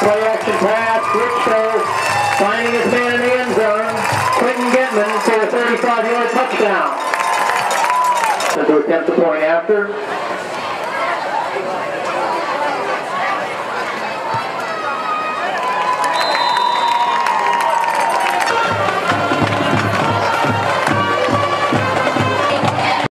Play-action pass, quick throw, finding his man in the end zone. Goettman for a 35-yard touchdown. To attempt the point after.